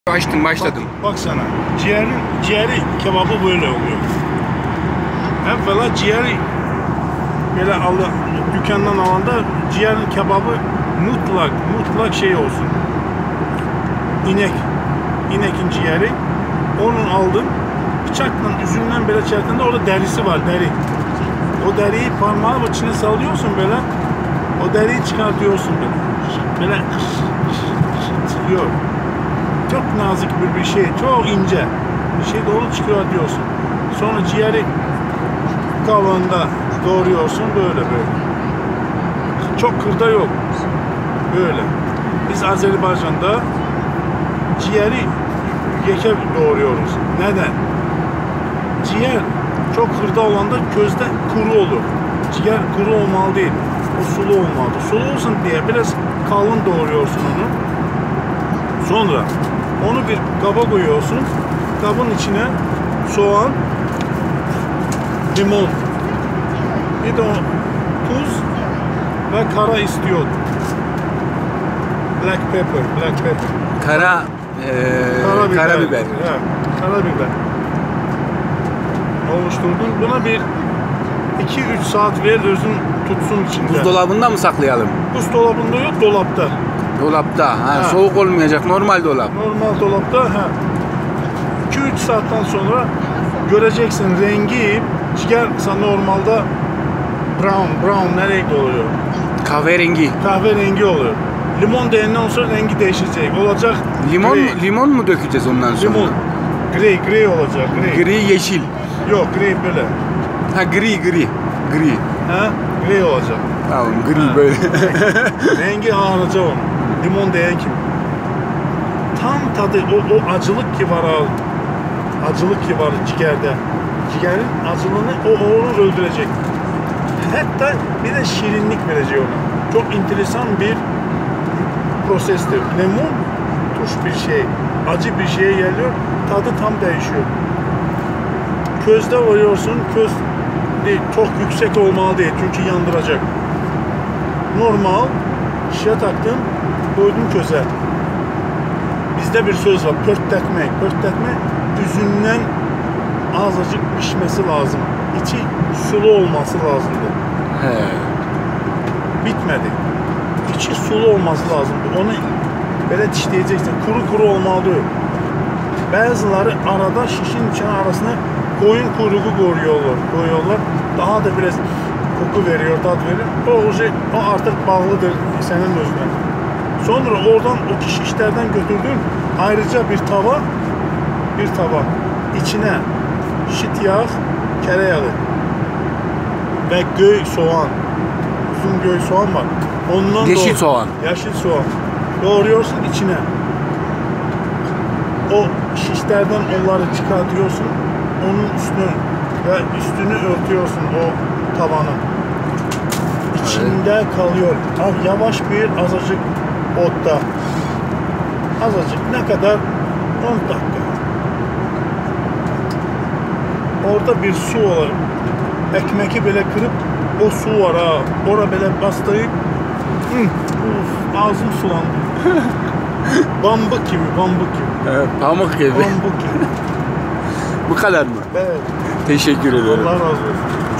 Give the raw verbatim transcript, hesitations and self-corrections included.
Açtım, başladım. Bak, bak sana, ciğerin, ciğeri kebabı böyle oluyor. Evvela ciğeri böyle al, dükkandan alanda ciğerin kebabı mutlak, mutlak şey olsun. İnek, inekin ciğeri. Onun aldım, bıçakla üzümden böyle çertinde orada derisi var, deri. O deriyi parmağın içine sallıyorsun böyle, o deriyi çıkartıyorsun böyle. Böyle çıkıyor. Çok nazik bir bir şey, çok ince bir şey doğru çıkıyor diyorsun. Sonra ciğeri kavanında doğruyorsun böyle böyle. Çok kırda yok. Böyle. Biz Azerbaycan'da ciğeri yeke doğruyoruz. Neden? Ciğer çok kırda olanda közde kuru olur. Ciğer kuru olmalı değil. O sulu olmalı. Sulu olsun diye biraz kalın doğruyorsun onu. Sonra onu bir kaba koyuyorsun. Kabın içine soğan, limon, bir de o tuz ve kara istiyor. Black pepper, black pepper. Kara, ee, Karabiber. karabiber. Evet, karabiber. Oluşturdun. Buna bir iki üç saat ver, özün tutsun içinde. Buzdolabında mı saklayalım? Buzdolabında yok, dolapta. Dolapta. Ha, Ha. Soğuk olmayacak, normal dolap. Normal dolapta. Ha. iki üç saatten sonra göreceksin rengi, ciğer normalde brown, brown ne renk oluyor? Kahverengi. Kahverengi oluyor. Limon değenden sonra rengi değişecek. Olacak Limon grey. mu, limon mu dökeceğiz ondan sonra? Limon. Grey, grey olacak. Grey. Gri yeşil. Yok, grey böyle. Ha, gri gri. Gri. Ha? Grey olacak. Tamam, gri Ha. böyle. Rengi ağıracak onun. Limon değen gibi. Tam tadı, o, o acılık ki var ha. Acılık ki var ciğerde. Ciğerin acılığını o onu öldürecek. Hatta bir de şirinlik verecek ona. Çok enteresan bir prosestir. Limon tuş bir şey, acı bir şeye geliyor, tadı tam değişiyor. Közde koyuyorsun, köz değil, çok yüksek olmalı değil çünkü yandıracak. Normal, şişe taktım, koydum köze. Bizde bir söz var, pörtletmek. Pörtletme, üzümden azıcık pişmesi lazım. İçi sulu olması lazımdı. He. Bitmedi. İçi sulu olması lazımdı. Onu böyle dişleyeceksin. Kuru kuru olmalı değil. Bazıları arada şişin içine arasına koyun kuyruğu koyuyorlar. koyuyorlar. Daha da biraz koku veriyor, tat veriyor. O, şey, o artık bağlıdır senin özüne. Sonra oradan o şişlerden götürdün. Ayrıca bir tava, bir tava içine şit yağı, tereyağı ve göy soğan, uzun göy soğan var. Ondan Yeşil doğru, soğan. Yeşil soğan. Doğruyorsun içine. O şişlerden onları çıkartıyorsun. Onun üstünü ve üstünü örtüyorsun o tavanın. İçinde kalıyor. Ah, yavaş bir azıcık otta. Azıcık ne kadar? on dakika. Orada bir su var. Ekmeği böyle kırıp o su var ha. Orada böyle bastırıp Hı, uf, ağzım sulandı. Bambuk gibi, bambuk gibi. Evet, pamuk gibi. Bambuk gibi. Bu kadar mı? Evet. Teşekkür ederim. Allah razı olsun.